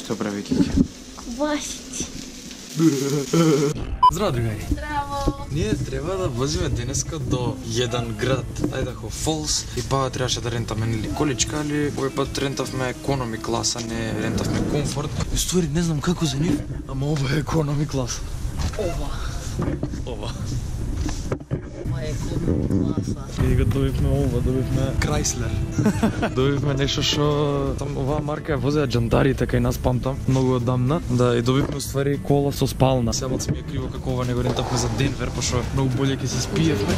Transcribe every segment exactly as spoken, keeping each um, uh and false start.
Што прави Кики? Квасици. Здраво, другари. Здраво. Ние треба да возиме денеска до еден град, Idaho Falls, и па требаше да рентаме нели количка, али овој пат рентавме економи класа, не рентавме комфорт. И ствари не знам како за нив, ама ова е економи класа. Ова. Ова. Ова е економи класа. И го добивме ова, добивме Chrysler. Добивме нешто што там оваа марка ја возеа џандарите кај нас памтам, многу одамна. Да, и добивме уствари кола со спална. Сега ми е криво како ова не го рентавме за Денвер, пошто многу боле ќе се спиевме.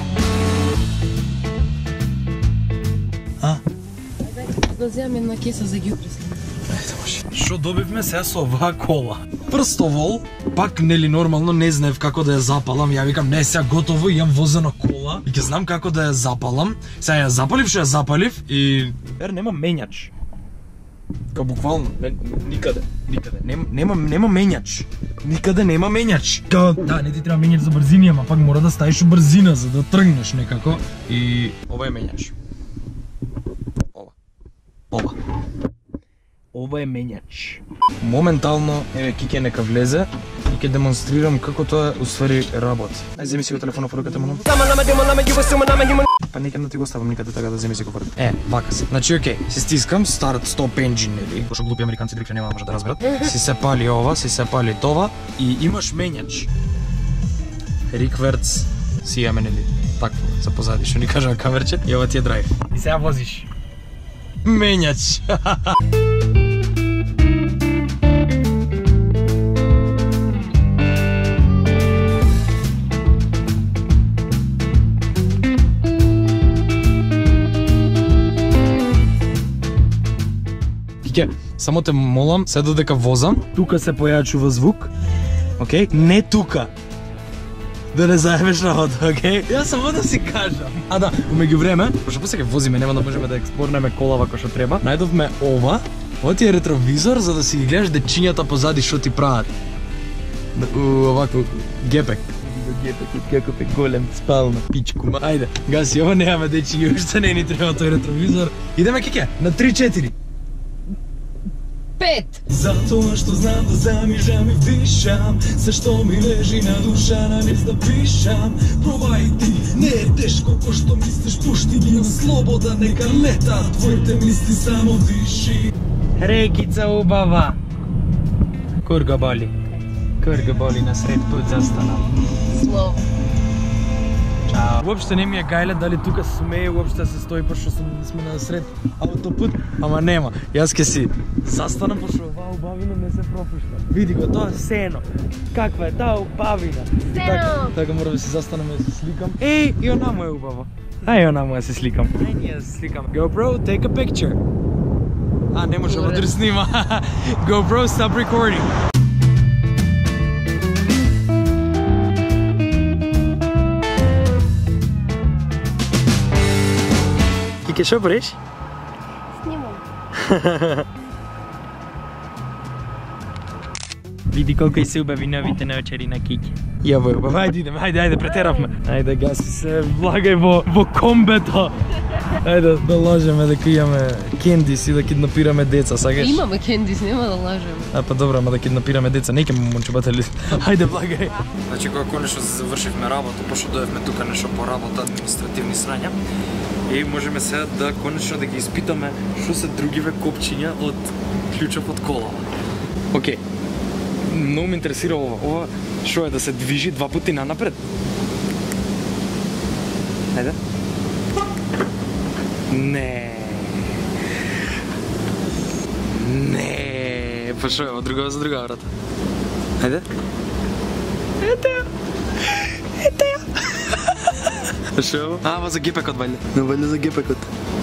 А? Да земам една кеса за ги упресли. Ајде може. Што добивме сега со оваа кола? Прстовол, пак нели нормално не знаев како да ја запалам. Ја викам не сега готово, имам возена кола и ќе знам како да ја запалам. Сега ја запалив што ја запалив и ер нема менјач. Ка буквално, не, никаде, никаде. Нема нема нема менјач. Никаде нема менјач. Ка да, не ти треба менјач за брзини, ама пак мора да ставиш брзина за да тргнеш некако. И ова е менјач. Ова. Ова. Ова е менјач. Моментално, еве Кике нека влезе и ќе демонстрирам како тоа уствари работи. Ај земи си го телефонот во руката му. Па нека да ти го ставам никаде така да земи си го фрк. Е, вака се. Значи окей, се стискам старт стоп engine нели, пошто глупи американци директно нема да може да разберат. Си се пали ова, си се пали тоа и имаш менјач. Рикверц си имаме нели. Такво за позади што ни кажа камерче и ова ти е драйв. И сега возиш. Менјач. Кике, само те молам, се додека возам, тука се појачува звук, окей? Не тука. Да не заебеш работа, окей? Јас само да си кажам. А да, умеѓу време, пошто после ќе возиме, нема да можеме да експорнеме кола како што треба. Најдовме ова, ова ти е ретровизор за да си ги гледаш дечињата позади што ти прават. Овако, гепек. Гепекот како е голем, спална, пичку. Ајде, гаси, ова немаме дечиња, уште не ни треба тој ретровизор. Идеме Кике, на три четири. Пет. Затоа што знам да замижам и вдишам се што ми лежи на душа на лист да пишам. Пробај ти, не е тешко ко што мислиш, пушти ги на слобода, нека лета твоите мисли, само диши. Рекица убава. Курга боли. Курга боли на сред пут застанам. Слово. Чао. Уопште не ми е гајле дали тука се смее, уопште се стои пошто сме на сред автопут, ама нема. Јас ке си застанам пошто оваа убавина не се пропушта. Види го, тоа е сено. Каква е таа убавина? Сено. Така, така мора да се застанам да се сликам. Еј, и она му е убаво. Ај, она му да се сликам. Ај, ние да се сликам. GoPro, take a picture. А, не може да снима. GoPro, stop recording. Кике, шо правиш? Снимам. Види колко и се убави новите наочари на Кики. Јаво, убаво, ајде идеме, ајде, ајде, претеравме. Ајде, гаси се, влагај во, во комбето. Ајде, да лажеме дека имаме кендис и да киднапираме деца, сакаш? Имаме кендис, нема да лажем. А, па добро, ама да киднапираме деца, не ќемо момчебата ли? Ајде, влагај. Значи, кога конечно завршивме работа, пошто доевме тука нешто по работа, административни срања. И можеме сега да конечно да ги испитаме што се другиве копчиња од клучов од кола. Океј. Многу ме интересира ова. Ова што е да се движи два пати нанапред? Ајде. Не. Не. Па што е, од друга за друга врата. Ајде. Ете ја. Ете ја. Што е ово? А, ова за гепекот вајде. Не вајде за гепекот.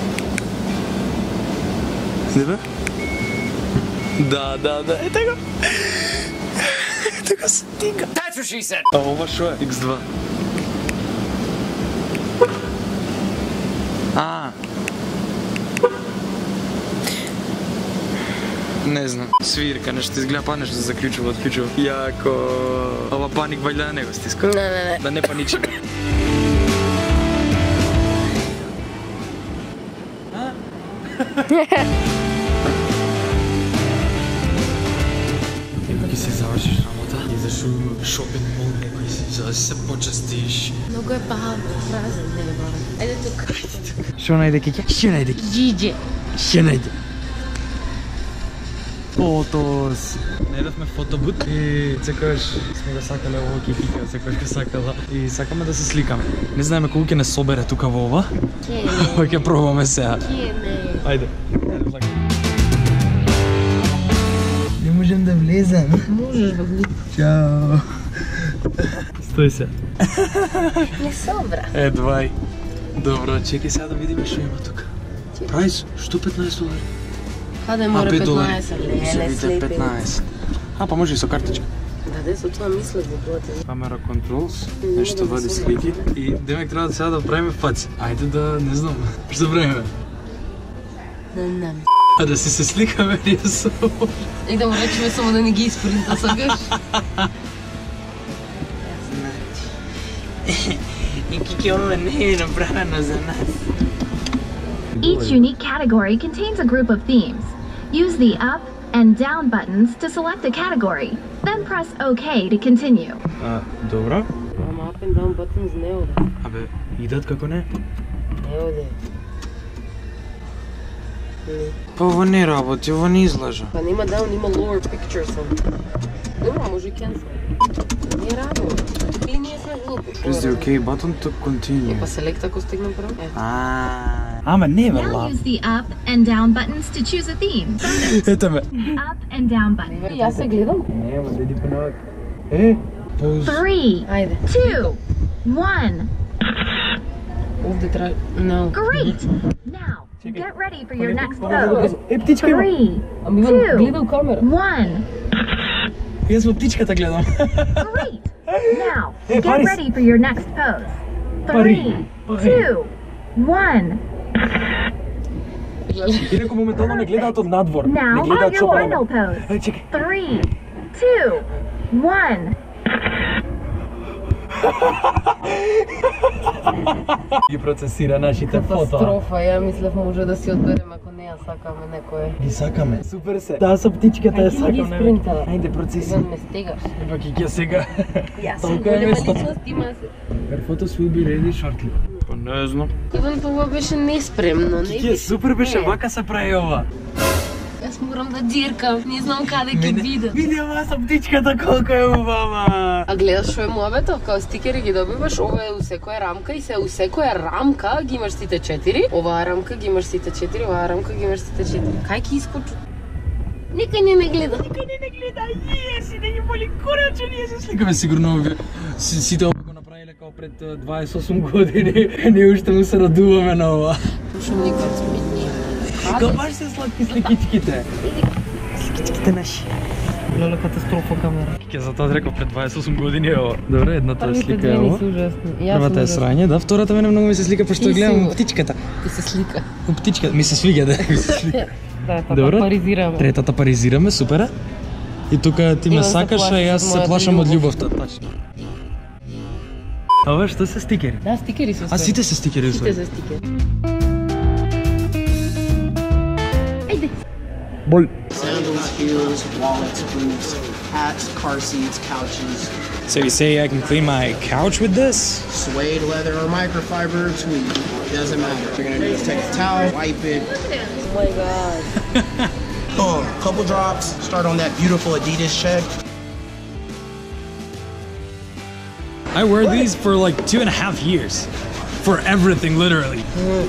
Иде бе? Да, да, да. Ете го. Ете го стига. That's what she said. А ова што е? икс два. А. Не знам. Свирка, нешто изгледа па нешто се заклучува, отклучува. Јако. Ова паник вајде да не го стиска. Не, не, не. Да не паничиме. се почестиш. Много е бавно, празен, не е бавен. Айде тук. Што најде кеќе? Што најде кеќе? Джиджи. Што најде? Фотос. Најдовме фотобут и секогаш сме го сакале ово кејките, секогаш го сакала и сакаме да се сликаме. Не знаеме колку ќе не собере тука во ова. Ке не. Ќе пробаме сега. Ке не. Ајде. Не можем да влезем. Можеш да влизаш. Чао. Стој се. Не собра. Е, двај. Добро, чекай сега да видиме што има тука. Прайс, што петнаесет долари? Каде мора петнаесет, леле, слепи. петнаесет. А, па може и со картичка. Да, де со тоа мислев да платим. Камера контролс, нешто вади слики и демек треба сега да правиме фаци. Ајде да, не знам, што да правиме? Не знам. А да си се сликаме ние со... И да му речеме само да не ги испринта, сакаш? И кики оно не е направено за нас. Each unique category contains a group of themes. Use the up and down buttons to select a category, then press OK to continue. А, добро. Ама up and down buttons не оде. Абе, идат како не? Не оде. Па ово не работи, ово не излажа. Па нема down, има lower picture само. Добро, може и cancel. Не работи. Или ние сме глупи. Press the OK button to continue. Е, па select ако стигнем прво. Е. А, ама не бе, Now лав. use the up and down buttons to choose a theme. Ето ме. Up and down button. И аз се гледам. Не, ама деди понавак. Е, пауз. Three, Айде. two, one. Овде трябва... No. Great! Now, get ready for your next pose. Е, птичка има. Three, Ами Иван, two, гледа у камера. one. Јас во птичката гледам. Great! Now, Hey, get Paris. ready for your next pose. Paris. Three, Paris. two, one. Инаку моментално не гледаат од надвор. Не Now, гледаат што your правиме. final pose. Ај, чекај. Three, two, one. Ги процесира нашите фото. Катастрофа, ја мислев може да си одберем ако не ја сакаме некој. Ги сакаме. Супер се. Таа со птичката ја Ајде ги сакам. спринта. Ајде процеси. Иван ме стегаш. Пак и ќе сега. Јас сум Толку е голема место. личност, има се. Her photos will be ready shortly. Па не знам. Иван, па ова беше неспремно, не Кики, супер беше, Не. вака се прави ова. Јас морам да диркам, не знам каде ќе видам. Види ова со птичката колку е убава. А гледаш што е муабето, као стикери ги добиваш, ова е у секоја рамка и се у секоја рамка ги имаш сите четири, оваа рамка ги имаш сите четири, оваа рамка ги имаш сите четири. Кај ќе искочу? Никој не ме гледа. Никој не не гледа, јес, и да ги боли кораче, ние се сликаме сигурно овие. Си- Сите ова го направиле као пред е, дваесет и осум години, ние уште му се радуваме на ова. Пушам никад сме ние. Као баш се сладки сликичките. Сликичките наши. Леле, катастрофа камера. Ке за тоа реков пред дваесет и осум години е ова. Добре, едната Првите слика две е не ова. се ужасни. Јас Првата е сум срање, да, втората мене многу ми се слика пошто Ти ја гледам си го. птичката. Ти се слика. Птичката ми се свиѓа, да, ми се свиѓа. Да, така Добро. паризираме. Третата паризираме, супер е. И тука ти ме Иван се сакаш, а плаши јас од се мојата плашам од љубов. љубовта, тачно. Ова што се стикери? Да, стикери се. А сите се стикери Сите усвои. се стикери. Aide. Бол. Sandals, heels, wallets, boots, hats, car seats, couches, So you say I can clean my couch with this? suede, leather, or microfiber, tweed. Doesn't matter. What you're gonna do is take a towel, wipe it. Oh my god. Boom. Couple drops. Start on that beautiful Adidas check. I wear these for like two and a half years. For everything, literally.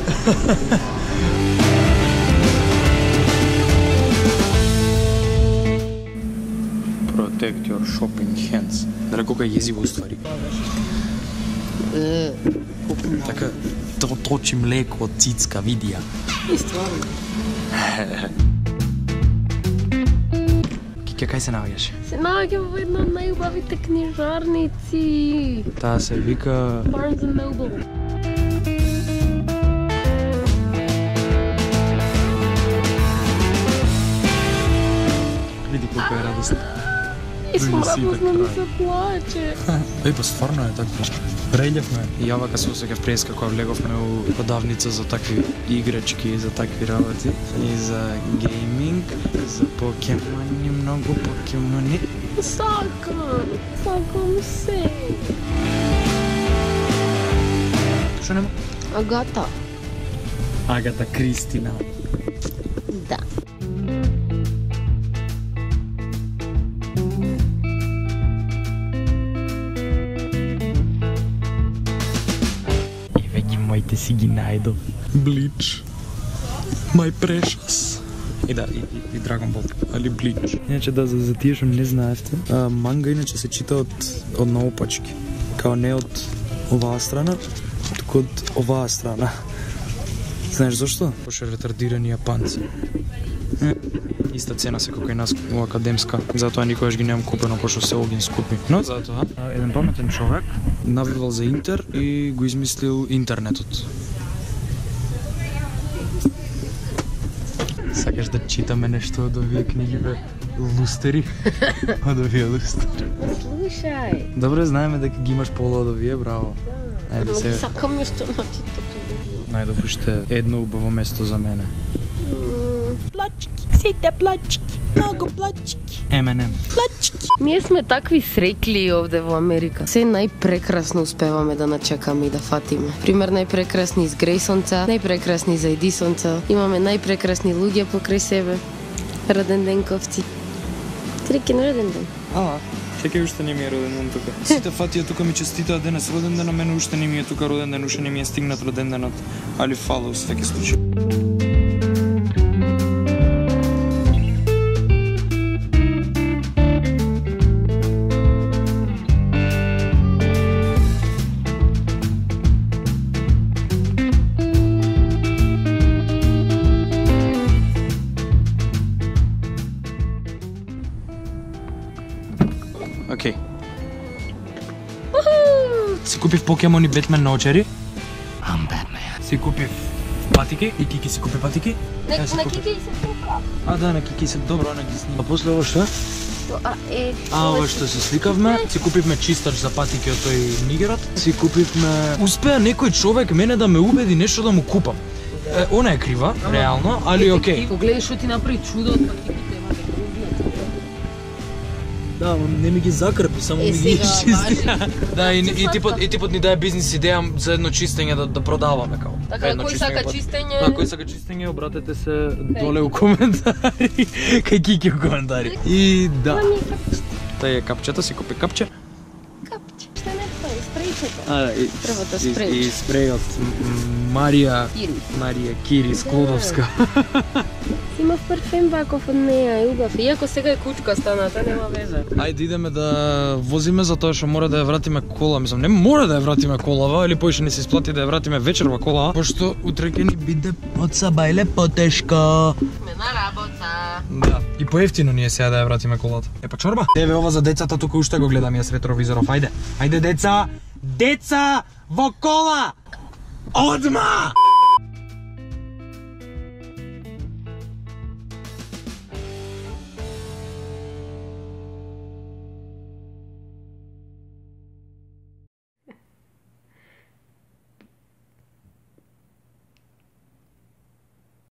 Protect your shopping hands. Дали колко е језиво уствари. Е, Така, то точи млеко од цицка, види ја. и стварно. Кике, кај се наоѓаш? Се наоѓам во една од најубавите книжарници. Таа се вика... Barnes and Noble. Види колко е радост. И сум Донеси радосна да ми се плаче. Еј, па стварно е така. Прељевме. И ја вака се осеќав преска кога влеговме у продавница за такви играчки, за такви работи. И за гейминг, за покемони, многу покемони. Сакам, сакам се. Што нема? Агата. Агата Кристина. Да. И веќе моите си ги најдов. Блич. My precious. И да, и, и, и Dragon Ball, али Блич. Иначе да, за, за тие што не знаевте, а, манга иначе се чита од, од наопачки. Као не од оваа страна, туку од оваа страна. Знаеш зашто? Пошто ретардирани јапанци. Иста цена се како и нас во академска, затоа никогаш ги немам купено, пошто се огин скупи. Но затоа, еден паметен човек навивал за Интер и го измислил интернетот. Сакаш да читаме нешто од овие книги, бе? Лустери? Од овие лустери. Слушај. Добре, знаеме дека ги имаш пола од овие, браво. Ајде се. Сакам нешто на читато. Најдов уште едно убаво место за мене. Плачки, сите плачки, многу плачки. Ем енд ем. Плачки. Ние сме такви срекли овде во Америка. Се најпрекрасно успеваме да начекаме и да фатиме. Пример, најпрекрасни из Грейсонца, најпрекрасни за Едисонца. Имаме најпрекрасни луѓе покрај себе. Роден денковци. Среќен роден ден. Ала, чекај, уште не ми е роден ден тука. Сите фатија тука ми честитаат денес роден ден, а мене уште не ми е тука роден ден, уште не ми е стигнат роден денот. Али фала, во секој случај. Океј. Си купив Покемон и Бетмен на очери. I'm Batman. Си купив патики и Кики си купи патики. Не, на Кики се тука. А да, на Кики се добро, на ги снима. А после ова што? А, е, А, ова што се сликавме, си купивме чистач за патики од тој нигерот. Си купивме... Успеа некој човек мене да ме убеди нешто да му купам. Е, она е крива, реално, али окей. Погледај што ти направи чудо од патиките. Да, не ми ги закрпи, само Е, ми ги сега, изчисти. важи. Да, и, и типот и типот ни даде бизнис идеја за едно чистење да да продаваме као. Така, Едно кој чистење сака пат- чистење? Да, кој сака чистење, обратете се доле у коментари. Кај Кики у коментари. И да. Тај е капчето, си купи капче. Капче, што не тоа, спрејчето. А, и, Треба да и, спрејш. и спрејот м, Марија Кири. Марија Кири Склодовска. Имав парфем ваков од неа, и убав. Иако сега е кучка станата, нема везе. Ајде идеме да возиме затоа што мора да ја вратиме кола, мислам, не мора да ја вратиме колава, или поише не се исплати да ја вратиме вечерва кола, пошто утре ќе ни биде подсабајле потешко. Ме на работа. Да. И поевтино ни е сега да ја вратиме колата. Е па чорба. Еве ова за децата, тука уште го гледам јас ретровизоров. Ајде. Ајде деца, деца во кола. Одма!